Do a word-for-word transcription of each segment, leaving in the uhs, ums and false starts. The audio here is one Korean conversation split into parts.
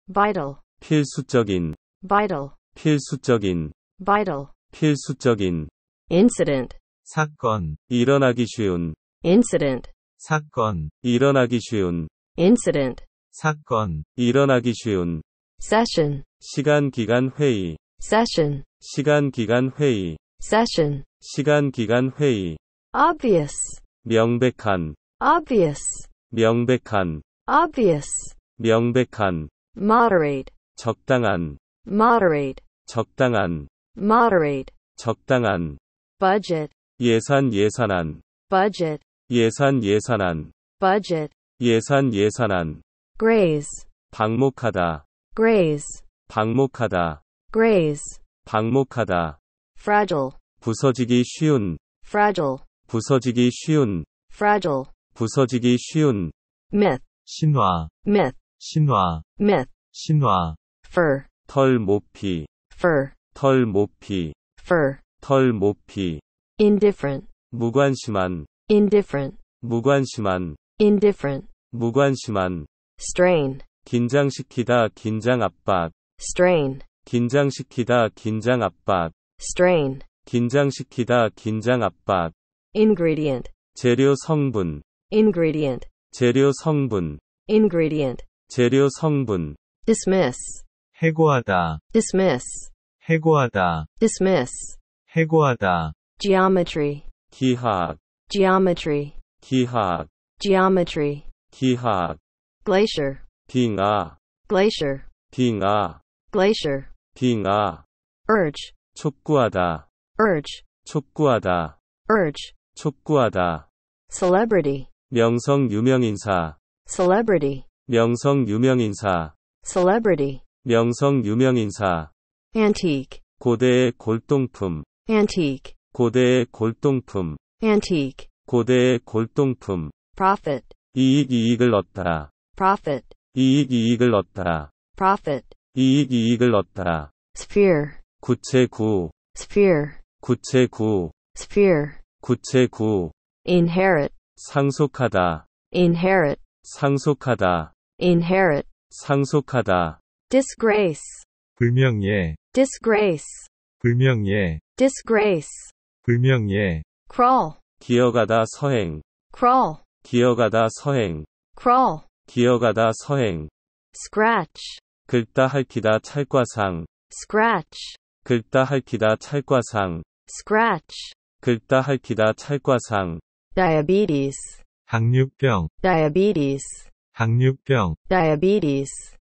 vital, 필수적인, vital, 필수적인, vital, 필수적인, incident, 사건, 일어나기 쉬운, incident, 사건, 일어나기 쉬운, incident, 사건, 일어나기 쉬운, session, 시간 기간 회의, session, 시간 기간 회의, session, 시간 기간 회의, obvious, 명백한, obvious, 명백한, obvious, 명백한, moderate, 적당한, moderate, 적당한, moderate, 적당한, budget, 예산 예산안, budget, 예산 예산안, budget, 예산 예산안, graze, 방목하다, graze, 방목하다, graze, 방목하다, fragile, 부서지기 쉬운, fragile, 부서지기 쉬운, fragile, 부서지기 쉬운, myth, 신화, myth, 신화, myth, 신화, fur, 털 모피, fur, 털 모피, fur, 털 모피, indifferent, 무관심한, indifferent, 무관심한, indifferent, 무관심한, strain, 긴장시키다 긴장 압박, strain, 긴장시키다 긴장 압박, strain, 긴장시키다 긴장 압박, ingredient, 재료 성분, ingredient, 재료 성분, ingredient, 재료 성분, dismiss, 해고하다, dismiss, 해고하다, dismiss, 해고하다, geometry, 기하학, geometry, 기하학, geometry, 기하학, glacier, 빙하, glacier, 빙하, glacier, 빙하, urge, 촉구하다, urge, 촉구하다, urge, 촉구하다, celebrity, 명성 유명인사, celebrity, 명성 유명인사, celebrity, 명성 유명인사, antique, 고대의 골동품, antique, 고대의 골동품, antique, 고대의 골동품, profit, 이익 이익을 얻다, profit, 이익 이익을 얻다, profit, 이익 이익을 얻다, sphere, 구체구, sphere, 구체구, sphere, 구체구, inherit, 상속하다, inherit, 상속하다, inherit, 상속하다, disgrace, 불명예, disgrace, 불명예, disgrace, 불명예, crawl, 기어가다 서행, crawl, 기어가다 서행, crawl, 기어가다 서행, scratch, 긁다 핥히다 찰과상, scratch, 긁다 핥히다 찰과상, scratch, 긁다 핥히다 찰과상, diabetes, 당뇨병, diabetes, 당뇨병, diabetes,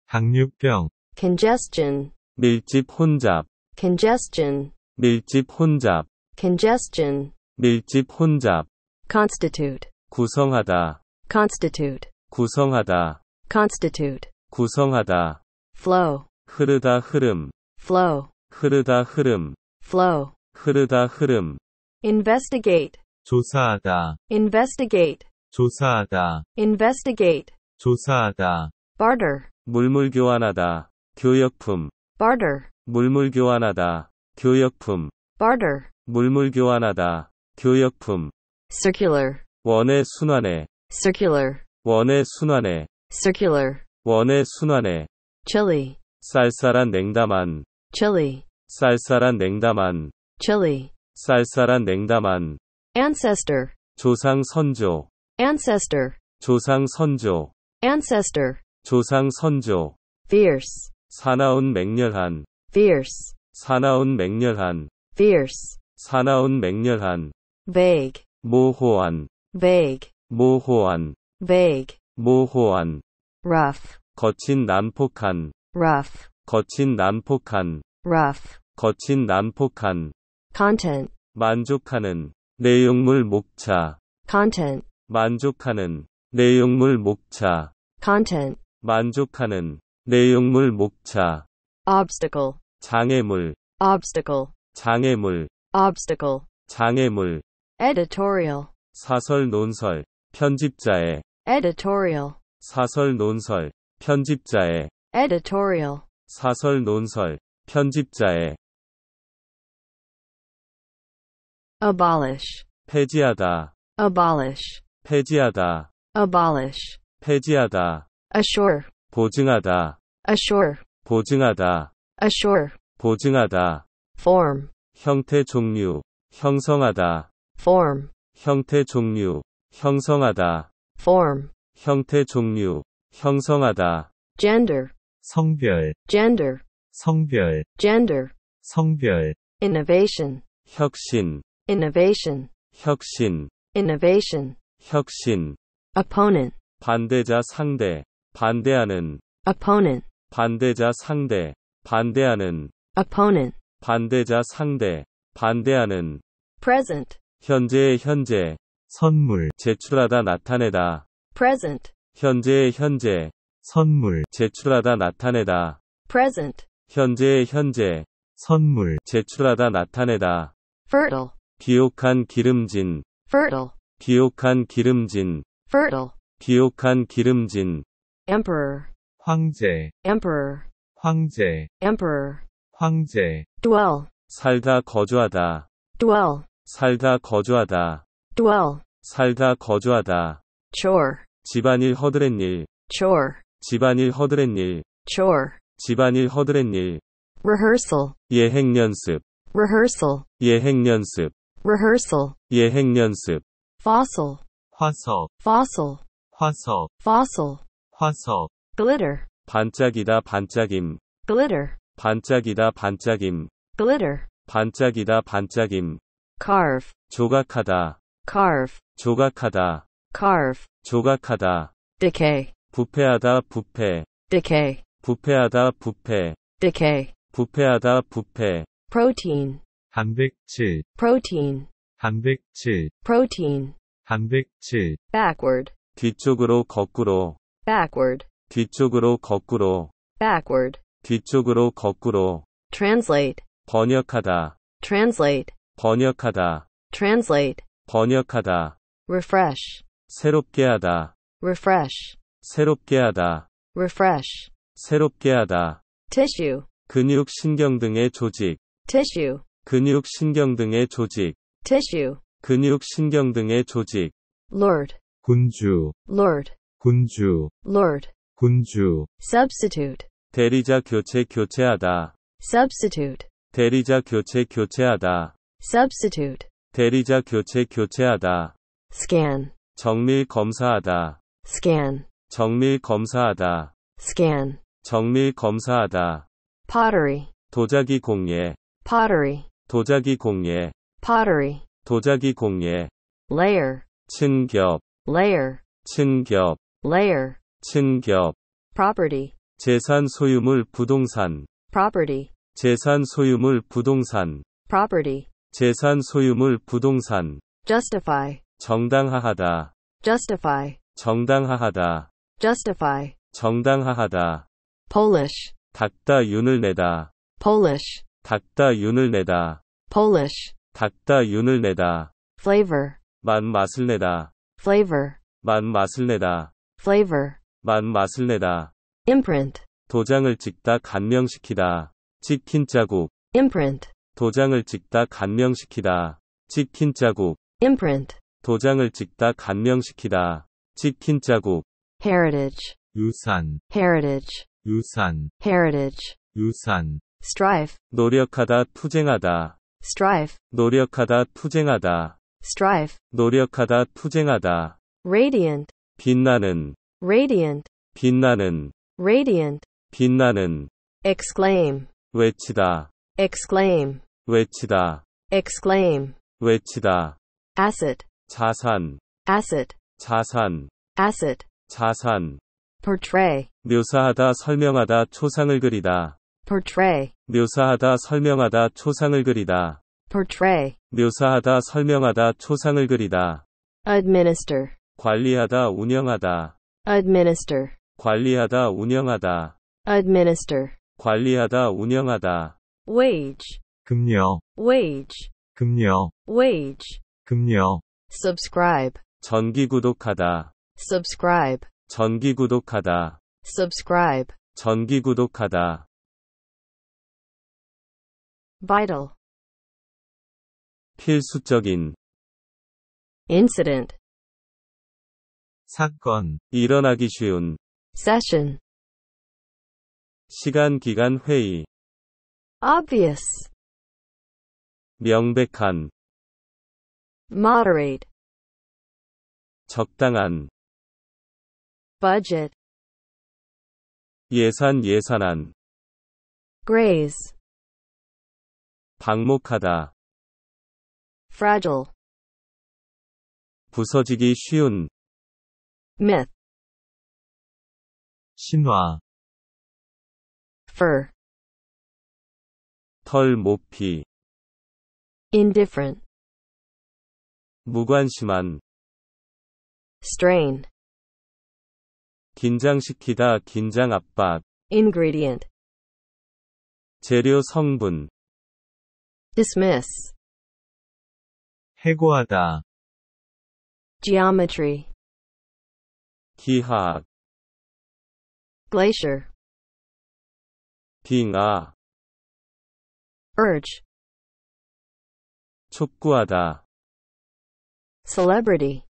당뇨병, congestion, 밀집 혼잡, congestion, 밀집 혼잡, congestion, 밀집 혼잡, constitute, 구성하다, constitute, 구성하다, constitute, 구성하다, flow, 흐르다 흐름, flow, 흐르다 흐름, flow, 흐르다 흐름, investigate, 조사하다, investigate, 조사하다, investigate, 조사하다, barter, 물물 교환하다, 교역품, barter, 물물 교환하다, 교역품, barter, 물물 교환하다, 교역품, circular, 원의 순환에, circular, 원의 순환에, circular, 원의 순환에, chilly, 쌀쌀한 냉담한, chilly, 쌀쌀한 냉담한, chilly, 쌀쌀한 냉담한, ancestor, 조상 선조, ancestor, 조상 선조, ancestor, 조상 선조, fierce, 사나운 맹렬한, fierce, 사나운 맹렬한, fierce, 사나운 맹렬한, vague, 모호한, vague, 모호한, vague, 모호한, rough, 거친 난폭한, rough, 거친 난폭한, rough, 거친 난폭한, content, 만족하는, 내용물 목차, content, 만족하는, 내용물 목차, content, 만족하는, 내용물 목차, obstacle, 장애물, obstacle, 장애물, obstacle, 장애물, editorial, 사설 논설, 편집자의, editorial, 사설 논설, 편집자의, editorial, 사설 논설, 편집자의, abolish, 폐지하다, abolish, 폐지하다, abolish, 폐지하다, assure, 보증하다, assure, 보증하다, assure, 보증하다. form, 형태 종류, 형성하다, form, 형태 종류, 형성하다, form, 형태 종류, 형성하다. gender, 성별, gender, 성별, gender, 성별, innovation, 혁신, innovation, 혁신, innovation, 혁신. opponent, 반대자 상대, 반대하는, opponent, 반대자 상대, 반대하는, opponent, 반대자 상대, 반대하는. present, 현재의 현재, 선물, 제출하다 나타내다. present, 현재의 현재, 선물, 제출하다 나타내다. present, 현재의 현재, 선물, 제출하다 나타내다. fertile, 비옥한 기름진, fertile, 비옥한 기름진, fertile, 비옥한 기름진. emperor, 황제, emperor, 황제, emperor, 황제, dwell, 살다 거주하다, dwell, 살다 거주하다, dwell, 살다 거주하다. chore, 집안일 허드렛일, chore, 집안일 허드렛일, chore, 집안일 허드렛일. rehearsal, 예행연습, rehearsal, 예행연습, rehearsal, 예행연습. fossil, 화석, fossil, 화석, fossil, 화석, glitter, 반짝이다 반짝임, glitter, 반짝이다 반짝임, glitter, 반짝이다 반짝임. carve, 조각하다, carve, 조각하다, carve, 조각하다. decay, 부패하다 부패, decay, 부패하다 부패, decay, 부패하다 부패. protein, 단백질, protein, 단백질, protein, 단백질, backward, 뒤쪽으로 거꾸로, backward, 뒤쪽으로 거꾸로, backward, 뒤쪽으로 거꾸로. translate, 번역하다, translate, 번역하다, translate, 번역하다. refresh, 새롭게 하다, refresh, 새롭게 하다, refresh, 새롭게 하다. tissue, 근육 신경 등의 조직, tissue, 근육 신경 등의 조직, tissue, 근육 신경 등의 조직. lord, 군주, lord, 군주, lord, 군주, substitute, 대리자 교체 교체하다, substitute, 대리자 교체 교체하다, substitute, 대리자 교체 교체하다. scan, 정밀 검사하다, scan, 정밀 검사하다, scan, 정밀 검사하다. pottery, 도자기 공예, pottery, 도자기 공예, pottery, 도자기 공예. layer, 층겹, layer, 층겹, layer, 층겹. property, 재산 소유물 부동산, property, 재산 소유물 부동산, property, 재산 소유물 부동산. justify, 정당화하다, justify, 정당화하다, justify, 정당화하다. Polish, 닦다 윤을 내다, Polish, 닦다 윤을 내다, Polish, 닦다 윤을 내다. flavor, 맛 맛을 내다, flavor, 맛 맛을 내다, flavor, 맛 맛을 내다. imprint, 도장을 찍다 간명시키다, 찍힌 자국. imprint, 도장을 찍다 간명시키다, 찍힌 자국. imprint, 도장을 찍다 간명시키다, 찍힌 자국. heritage, 유산, heritage, 유산, heritage, 유산, strife, 노력하다 투쟁하다, strife, 노력하다 투쟁하다, strife, 노력하다 투쟁하다. radiant, 빛나는, radiant, 빛나는, radiant, 빛나는. exclaim, 외치다, exclaim, 외치다, exclaim, 외치다. asset, 자산, asset, 자산, asset, 자산. portray, 묘사하다 설명하다 초상을 그리다, portray, 묘사하다 설명하다 초상을 그리다, portray, 묘사하다 설명하다 초상을 그리다. administer, 관리하다 운영하다, administer, 관리하다 운영하다, administer, 관리하다 운영하다. wage, 급여, wage, 급여, wage, 급여, subscribe, 정기구독하다, subscribe, 정기구독하다, subscribe, 정기구독하다. vital, 필수적인, incident, 사건, 일어나기 쉬운, session, 시간 기간 회의. obvious, 명백한, moderate, 적당한, budget, 예산 예산안, graze, 방목하다, fragile, 부서지기 쉬운, myth, 신화, fur, 털 모피, indifferent, 무관심한, strain, 긴장시키다 긴장 압박, ingredient, 재료 성분, dismiss, 해고하다, geometry, 기하학, glacier, 빙하, urge, 촉구하다, celebrity,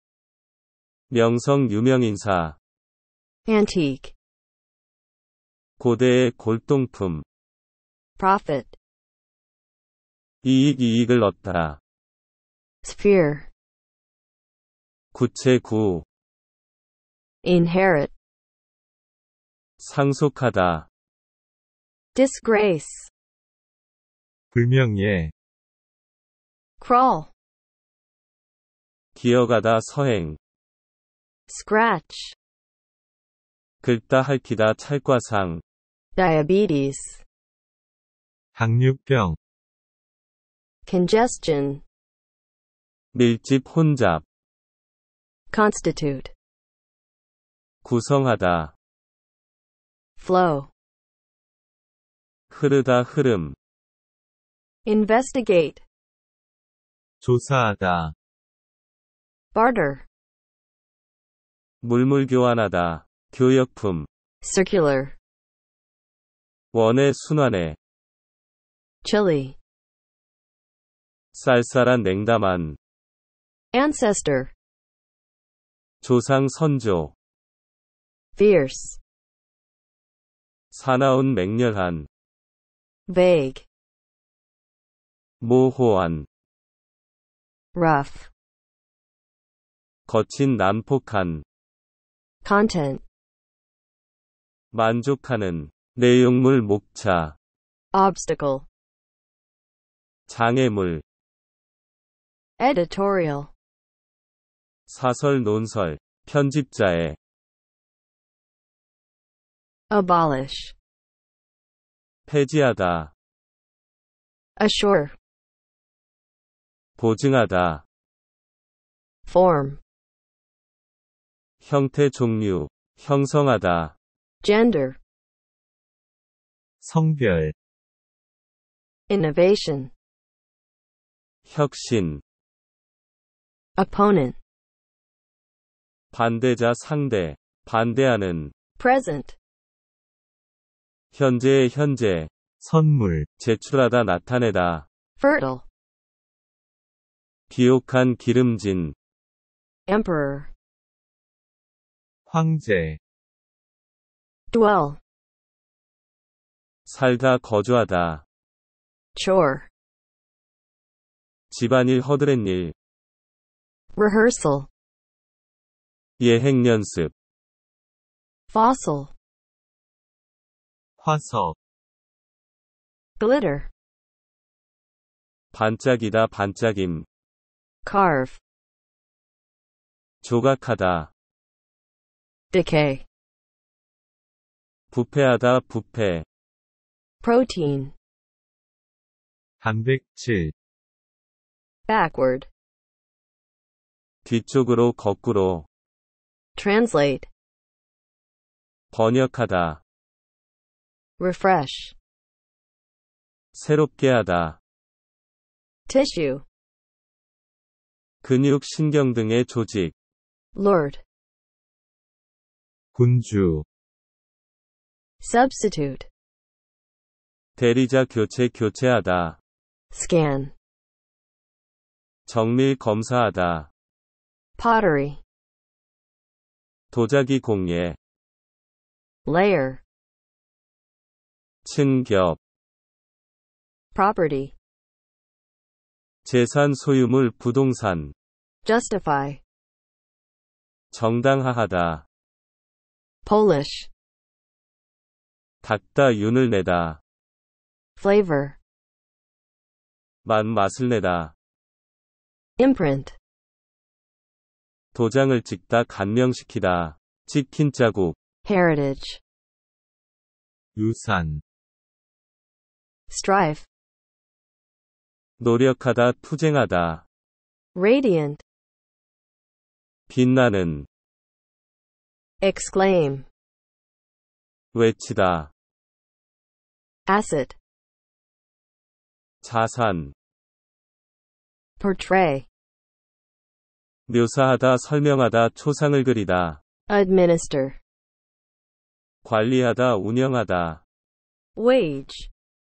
명성 유명인사, antique, 고대의 골동품, profit, 이익 이익을 얻다, sphere, 구체구, inherit, 상속하다, disgrace, 불명예, crawl, 기어가다 서행, scratch, 긁다 핥히다 찰과상, diabetes, 당뇨병, congestion, 밀집 혼잡, constitute, 구성하다, flow, 흐르다 흐름, investigate, 조사하다, barter, 물물 교환하다, 교역품, circular, 원의 순환에, chilly, 쌀쌀한 냉담한, ancestor, 조상 선조, fierce, 사나운 맹렬한, vague, 모호한, rough, 거친 난폭한, content, 만족하는, 내용물 목차, obstacle, 장애물, editorial, 사설 논설, 편집자의, abolish, 폐지하다, assure, 보증하다, form, 형태 종류, 형성하다, gender, 성별, innovation, 혁신, opponent, 반대자 상대, 반대하는, present, 현재의 현재, 선물, 제출하다 나타내다, fertile, 비옥한 기름진, emperor, 황제, dwell, 살다 거주하다, chore, 집안일 허드렛일, rehearsal, 예행 연습, fossil, 화석, glitter, 반짝이다 반짝임, carve, 조각하다, decay, 부패하다 부패, protein, 단백질, backward, 뒤쪽으로 거꾸로, translate, 번역하다, refresh, 새롭게 하다, tissue, 근육 신경 등의 조직, lord, 군주, substitute, 대리자 교체 교체하다, scan, 정밀 검사하다, pottery, 도자기 공예, layer, 친겹, property, 재산 소유물 부동산, justify, 정당화하다, Polish, 닦다 윤을 내다, flavor, 맛 맛을 내다, imprint, 도장을 찍다 간명시키다, 찍힌 자국, heritage, 유산, strive, 노력하다 투쟁하다, radiant, 빛나는, exclaim, 외치다, asset, 자산, portray, 묘사하다 설명하다 초상을 그리다, administer, 관리하다 운영하다, wage,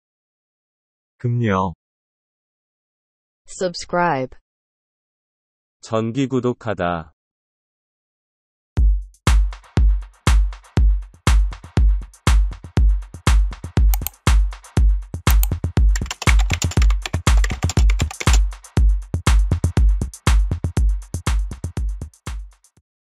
급여, subscribe, 정기구독하다,